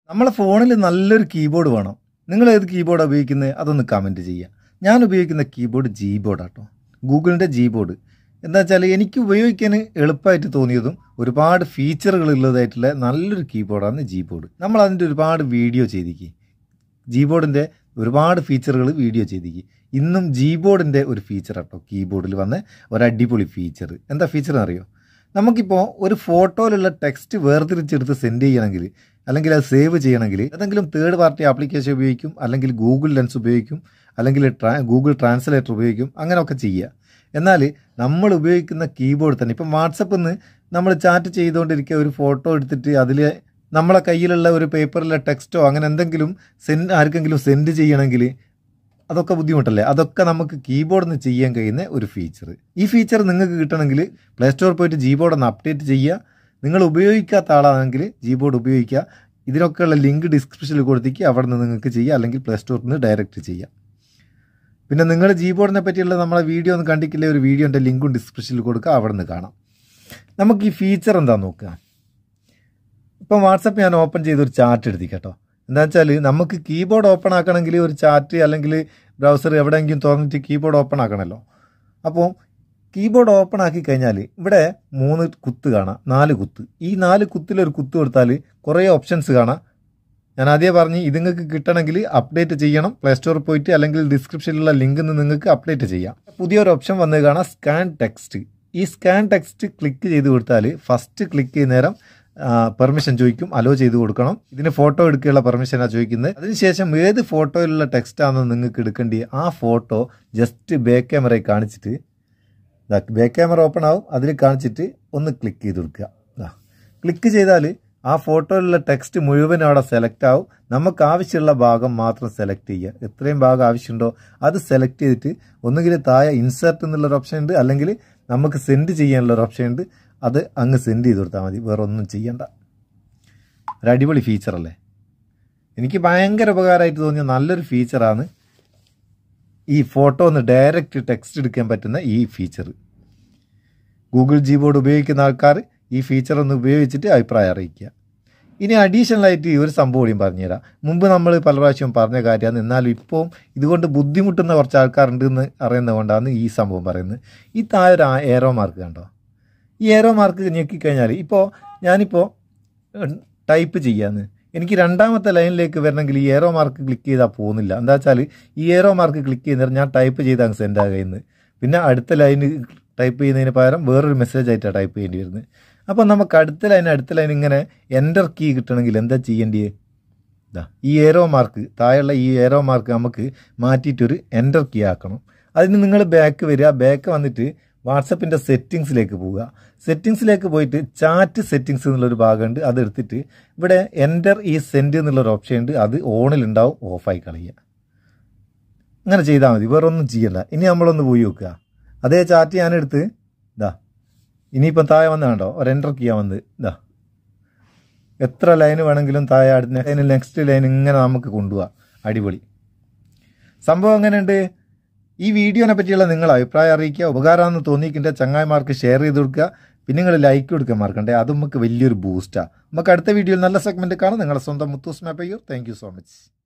നമ്മളെ ഫോണിൽ നല്ലൊരു കീബോർഡ് വേണം. നിങ്ങൾ ഏത് കീബോർഡാണ് ഉപയോഗിക്കുന്നത് അതൊന്ന് കമൻറ്റ് ചെയ്യുക. ഞാൻ ഉപയോഗിക്കുന്ന കീബോർഡ് ജീബോർഡാട്ടോ, ഗൂഗിളിൻ്റെ ജീബോർഡ്. എന്താ വെച്ചാൽ എനിക്ക് ഉപയോഗിക്കാൻ എളുപ്പമായിട്ട് തോന്നിയതും ഒരുപാട് ഫീച്ചറുകൾ ഉള്ളതായിട്ടുള്ള നല്ലൊരു കീബോർഡാണ് ജീബോർഡ്. നമ്മൾ അതിൻ്റെ ഒരുപാട് വീഡിയോ ചെയ്തിരിക്കും, ജീബോർഡിൻ്റെ ഒരുപാട് ഫീച്ചറുകൾ വീഡിയോ ചെയ്തിരിക്കും. ഇന്നും ജീബോർഡിൻ്റെ ഒരു ഫീച്ചർ കേട്ടോ, കീബോർഡിൽ വന്ന ഒരടിപൊളി ഫീച്ചർ. എന്താ ഫീച്ചർ എന്നറിയോ? നമുക്കിപ്പോൾ ഒരു ഫോട്ടോയിലുള്ള ടെക്സ്റ്റ് വേർതിരിച്ചെടുത്ത് സെൻഡ് ചെയ്യണമെങ്കിൽ, അല്ലെങ്കിൽ അത് സേവ് ചെയ്യണമെങ്കിൽ ഏതെങ്കിലും തേർഡ് പാർട്ടി ആപ്ലിക്കേഷൻ ഉപയോഗിക്കും, അല്ലെങ്കിൽ ഗൂഗിൾ ലെൻസ് ഉപയോഗിക്കും, അല്ലെങ്കിൽ ഗൂഗിൾ ട്രാൻസ്ലേറ്റർ ഉപയോഗിക്കും, അങ്ങനെയൊക്കെ ചെയ്യുക. എന്നാൽ നമ്മൾ ഉപയോഗിക്കുന്ന കീബോർഡ് തന്നെ ഇപ്പം വാട്സപ്പിൽ നിന്ന് നമ്മൾ ചാറ്റ് ചെയ്തുകൊണ്ടിരിക്കുക, ഒരു ഫോട്ടോ എടുത്തിട്ട് അതിൽ നമ്മളെ കയ്യിലുള്ള ഒരു പേപ്പറിലെ ടെക്സ്റ്റോ അങ്ങനെ എന്തെങ്കിലും ആർക്കെങ്കിലും സെൻഡ് ചെയ്യണമെങ്കിൽ അതൊക്കെ ബുദ്ധിമുട്ടല്ലേ? അതൊക്കെ നമുക്ക് കീബോർഡിൽ നിന്ന് ചെയ്യാൻ കഴിയുന്ന ഒരു ഫീച്ചർ. ഈ ഫീച്ചർ നിങ്ങൾക്ക് കിട്ടണമെങ്കിൽ പ്ലേ സ്റ്റോറിൽ പോയിട്ട് ജീബോർഡ് ഒന്ന് അപ്ഡേറ്റ് ചെയ്യുക. നിങ്ങൾ ഉപയോഗിക്കാത്ത ആളാണെങ്കിൽ ജീബോർഡ് ഉപയോഗിക്കുക. ഇതിനൊക്കെയുള്ള ലിങ്ക് ഡിസ്ക്രിപ്ഷനിൽ കൊടുത്തേക്ക് അവിടെ നിന്ന് നിങ്ങൾക്ക് ചെയ്യുക, അല്ലെങ്കിൽ പ്ലേ സ്റ്റോറിൽ നിന്ന് ഡയറക്റ്റ് ചെയ്യാം. പിന്നെ നിങ്ങൾ ജീബോർഡിനെ പറ്റിയുള്ള നമ്മളെ വീഡിയോ ഒന്ന് കണ്ടിട്ടില്ലേ, ഒരു വീഡിയോൻ്റെ ലിങ്കും ഡിസ്ക്രിപ്ഷനിൽ കൊടുക്കുക, അവിടെ നിന്ന് കാണാം. നമുക്ക് ഈ ഫീച്ചർ എന്താണെന്ന് നോക്കുക. ഇപ്പം വാട്സപ്പ് ഞാൻ ഓപ്പൺ ചെയ്തൊരു ചാറ്റ് എടുത്തി കേട്ടോ. എന്താ വെച്ചാൽ നമുക്ക് കീബോർഡ് ഓപ്പൺ ആക്കണമെങ്കിൽ ഒരു ചാറ്റ് അല്ലെങ്കിൽ ബ്രൗസർ എവിടെയെങ്കിലും തുറന്നിട്ട് കീബോർഡ് ഓപ്പൺ ആക്കണമല്ലോ. അപ്പോൾ കീബോർഡ് ഓപ്പൺ ആക്കി കഴിഞ്ഞാൽ ഇവിടെ 3 കുത്ത് കാണാം, 4 കുത്ത്. ഈ 4 കുത്തിലൊരു കുത്ത് കൊടുത്താൽ കുറേ ഓപ്ഷൻസ് കാണാം. ഞാൻ ആദ്യം പറഞ്ഞ് ഇത് നിങ്ങൾക്ക് കിട്ടണമെങ്കിൽ അപ്ഡേറ്റ് ചെയ്യണം, പ്ലേ സ്റ്റോറിൽ പോയിട്ട് അല്ലെങ്കിൽ ഡിസ്ക്രിപ്ഷനിലുള്ള ലിങ്കിൽ നിന്ന് നിങ്ങൾക്ക് അപ്ഡേറ്റ് ചെയ്യാം. പുതിയൊരു ഓപ്ഷൻ വന്നത് കാണാം, സ്കാൻ ടെക്സ്റ്റ്. ഈ സ്കാൻ ടെക്സ്റ്റ് ക്ലിക്ക് ചെയ്ത് കൊടുത്താൽ ഫസ്റ്റ് ക്ലിക്ക് ചെയ്യുന്ന നേരം പെർമിഷൻ ചോദിക്കും, അലോ ചെയ്ത് കൊടുക്കണം. ഇതിന് ഫോട്ടോ എടുക്കാനുള്ള പെർമിഷനാണ് ചോദിക്കുന്നത്. അതിനുശേഷം ഏത് ഫോട്ടോയിലുള്ള ടെക്സ്റ്റാണെന്ന് നിങ്ങൾക്ക് എടുക്കേണ്ടി ആ ഫോട്ടോ ജസ്റ്റ് ബാക്ക് ക്യാമറയിൽ കാണിച്ചിട്ട് ബാക്ക് ക്യാമറ ഓപ്പൺ ആവും, അതിൽ കാണിച്ചിട്ട് ഒന്ന് ക്ലിക്ക് ചെയ്ത് കൊടുക്കുക. ക്ലിക്ക് ചെയ്താൽ ആ ഫോട്ടോയിലുള്ള ടെക്സ്റ്റ് മുഴുവൻ അവിടെ സെലക്ട് ആവും. നമുക്ക് ആവശ്യമുള്ള ഭാഗം മാത്രം സെലക്ട് ചെയ്യുക. എത്രയും ഭാഗം ആവശ്യമുണ്ടോ അത് സെലക്ട് ചെയ്തിട്ട് ഒന്നുകിൽ താഴെ ഇൻസേർട്ട് എന്നുള്ളൊരു ഓപ്ഷൻ ഉണ്ട്, അല്ലെങ്കിൽ നമുക്ക് സെൻഡ് ചെയ്യാനുള്ളൊരു ഓപ്ഷൻ ഉണ്ട്. അത് അങ്ങ് സെൻഡ് ചെയ്ത് കൊടുത്താൽ മതി, വേറെ ഒന്നും ചെയ്യണ്ട. ഒരു അടിപൊളി ഫീച്ചറല്ലേ? എനിക്ക് ഭയങ്കര ഉപകാരമായിട്ട് തോന്നിയ നല്ലൊരു ഫീച്ചറാണ് ഈ ഫോട്ടോ ഒന്ന് ഡയറക്റ്റ് ടെക്സ്റ്റ് എടുക്കാൻ പറ്റുന്ന ഈ ഫീച്ചർ. ഗൂഗിൾ ജീബോർഡ് ഉപയോഗിക്കുന്ന ആൾക്കാർ ഈ ഫീച്ചർ ഒന്ന് ഉപയോഗിച്ചിട്ട് അഭിപ്രായം അറിയിക്കുക. ഇനി അഡീഷണലായിട്ട് ഒരു സംഭവം കൂടിയും പറഞ്ഞുതരാം. മുമ്പ് നമ്മൾ പല പ്രാവശ്യം പറഞ്ഞ കാര്യമാണ്, എന്നാലും ഇപ്പോൾ ഇതുകൊണ്ട് ബുദ്ധിമുട്ടുന്ന കുറച്ച് ആൾക്കാരുണ്ടെന്ന് അറിയുന്നത് ഈ സംഭവം പറയുന്നത്. ഈ താഴെ ഒരു ഏറോ മാർക്ക് കണ്ടോ? ഈ ഏറോ മാർക്ക് ഞെക്കിക്കഴിഞ്ഞാൽ ഞാനിപ്പോൾ ടൈപ്പ് ചെയ്യാന്ന്, എനിക്ക് രണ്ടാമത്തെ ലൈനിലേക്ക് വരണമെങ്കിൽ ഈ ഏറോ മാർക്ക് ക്ലിക്ക് ചെയ്താൽ പോകുന്നില്ല. എന്താ വെച്ചാൽ ഈ ഏറോ മാർക്ക് ക്ലിക്ക് ചെയ്യുന്നേരം ഞാൻ ടൈപ്പ് ചെയ്ത് അങ്ങ് സെൻഡ് ആകുന്നത്. പിന്നെ അടുത്ത ലൈന് ടൈപ്പ് ചെയ്യുന്നതിന് പകരം വേറൊരു മെസ്സേജ് ആയിട്ടാണ് ടൈപ്പ് ചെയ്യേണ്ടി വരുന്നത്. അപ്പോൾ നമുക്ക് അടുത്ത ലൈൻ ഇങ്ങനെ എൻ്റർ കീ കിട്ടണമെങ്കിൽ എന്താ ചെയ്യേണ്ടത്? ഈ ഏറോ മാർക്ക് താഴെയുള്ള ഈ ഏറോ മാർക്ക് നമുക്ക് മാറ്റിയിട്ടൊരു എൻ്റർ കീ ആക്കണം. അതിന് നിങ്ങൾ ബാക്ക് വരിക, ബാക്ക് വന്നിട്ട് വാട്സപ്പിൻ്റെ സെറ്റിങ്സിലേക്ക് പോവുക. സെറ്റിങ്സിലേക്ക് പോയിട്ട് ചാറ്റ് സെറ്റിങ്സ് എന്നുള്ളൊരു ഭാഗമുണ്ട്, അതെടുത്തിട്ട് ഇവിടെ എൻ്റർ ഈ സെൻഡ് എന്നുള്ളൊരു ഓപ്ഷൻ ഉണ്ട്, അത് ഓണിലുണ്ടാവും, ഓഫായി കളയുക. അങ്ങനെ ചെയ്താൽ മതി, വേറെ ഒന്നും ചെയ്യല്ല. ഇനി നമ്മളൊന്ന് പോയി നോക്കുക. അതേ ചാറ്റ് ഞാനെടുത്ത് ഇനിയിപ്പം താഴെ വന്ന് കണ്ടോ, ഒരു എൻ്റർ ചെയ്യാൻ വന്ന് എത്ര ലൈന് വേണമെങ്കിലും താഴെ അടുത്ത നെക്സ്റ്റ് ലൈൻ ഇങ്ങനെ നമുക്ക് കൊണ്ടുപോകാം. അടിപൊളി സംഭവം. എങ്ങനെയുണ്ട്? ഈ വീഡിയോനെ പറ്റിയുള്ള നിങ്ങളുടെ അഭിപ്രായം അറിയിക്കുക. ഉപകാരമാണെന്ന് തോന്നിക്കിൻ്റെ ചങ്ങായിമാർക്ക് ഷെയർ ചെയ്ത് കൊടുക്കുക. പിന്നെ നിങ്ങൾ ലൈക്ക് കൊടുക്കാൻ മറക്കണ്ടേ, അത് നമുക്ക് വലിയൊരു ബൂസ്റ്റാണ്. നമുക്ക് അടുത്ത വീഡിയോയിൽ നല്ല സെഗ്മെൻറ്റ് കാണാം. നിങ്ങളുടെ സ്വന്തം Muthoos Mappayyur. Thank you so much.